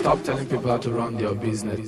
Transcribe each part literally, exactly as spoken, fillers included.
Stop telling people how to run their business.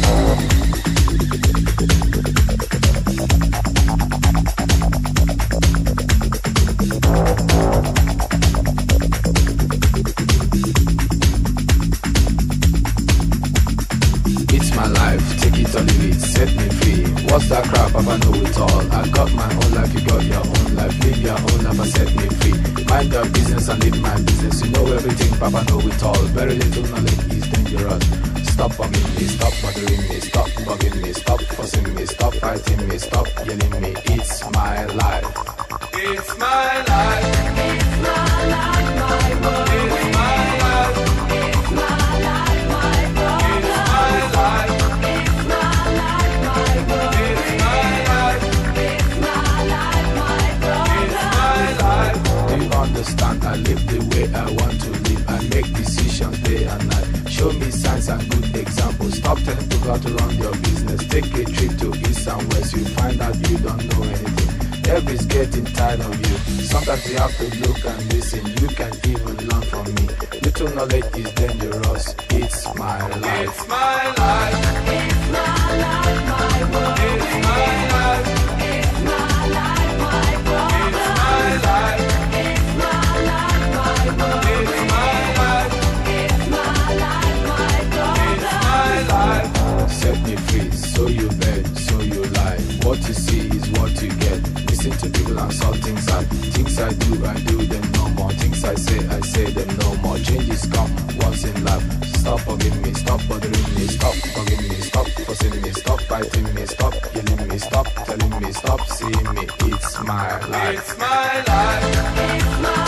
It's my life, take it or leave it, set me free. What's that crap? Papa know it all. I got my own life, you got your own life. Live your own life and set me free. Mind your business and live my business. You know everything, Papa know it all. Very little knowledge is dangerous. Stop bugging me, stop bothering me, stop bugging me, stop fussing me, stop fighting me, stop yelling me. It's my life. It's my life. It's my life, my world. It's my life. It's my life, my world. It's my life. It's my life, my world. It's my life. It's my life, my world. It's my life. Do you understand? I live the way I want to live. I make decisions day and night. Show me signs and good examples. Stop telling people how to run your business. Take a trip to east and west. You find out you don't know anything. Everybody's getting tired of you. Sometimes you have to look and listen. You can even learn from me. Little knowledge is dangerous. It's my life. It's my life. It's my life, my world. It's my life. It's my life, my world. It's my life. It's my life, my world. It's my life. It's my life, my world. It's my life. Set me free, so you bet, so you lie. What you see is what you get. Listen to people and saw things I Things I do, I do them no more. Things I say, I say them no more. Changes come once in life. Stop bugging me, stop bothering me, stop bugging me, stop fussing me, stop fighting me, stop yelling me, stop telling me, stop seeing me. It's my life. It's my life. It's my